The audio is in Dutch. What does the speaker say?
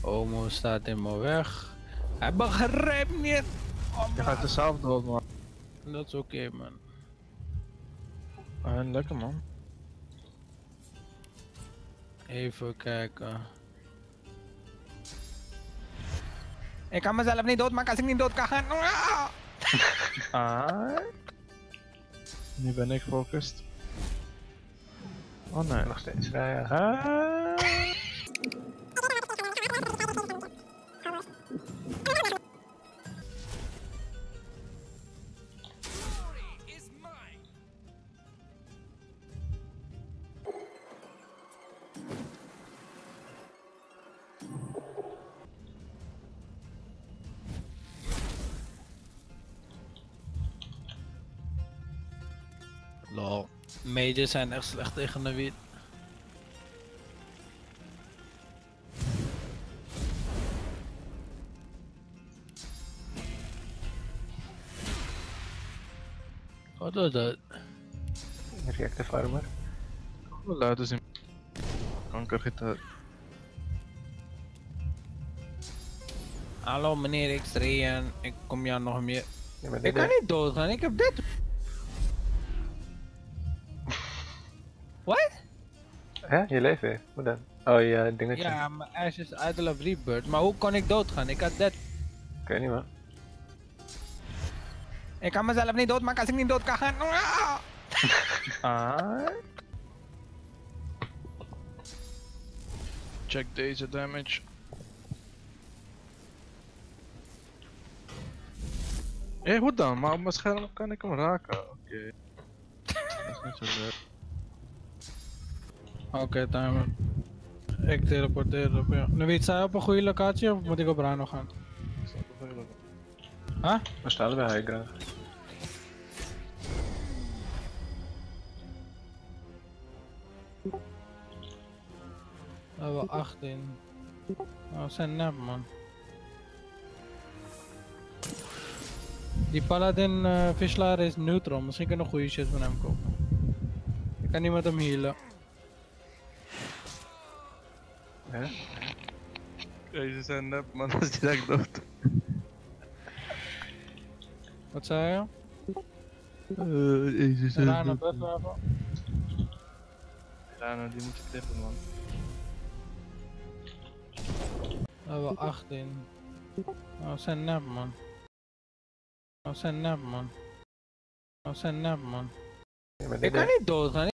Omo staat in mijn weg. Hij begrijpt niet. Oh, Je gaat er zelf dood, man. dat is oké, man. Lekker, man. Even kijken. Ik kan mezelf niet doodmaken als ik niet dood kan gaan. Nu ben ik gefocust. Oh nee. Nog steeds, ja. Lol. Mages zijn echt slecht tegen de wit. Wat was dat? Reactive armor. Hoe luid is in kankergitaar? Hallo meneer X3 en ik kom jou nog meer. Ja, maar Ik kan niet doodgaan, ik heb dit. Wat? Hè? Je leeft weer? Hoe dan? Oh ja, dingetje. Ja, mijn Ash is Idol of Rebirth, maar hoe kon ik doodgaan? Ik had dit. Ik weet niet, man. Ik kan mezelf niet doodmaken als ik niet dood kan gaan. Check deze damage. Hé, goed dan, maar op mijn scherm kan ik hem raken. Oké. Dat is niet zo leuk. Oké, timer. Ik teleporteer op jou. Nu weet zij op een goede locatie of moet ik op Rano gaan? Huh? We staan bij high ground. We hebben 18. Oh, we zijn nep, man. Die Paladin Fischlaar is neutral, misschien kunnen we goede shit van hem kopen. Ik kan niet met hem healen. Hè? Deze zijn nep, man, dat is direct dood. Wat zei je? Deze zijn Rano, nep. buff even. Ja, nou, die moet je klippen, man. We hebben 18. Oh, we zijn nep, man. We zijn nep, man. We zijn nep, man. Ja, maar Ik kan niet doodgaan.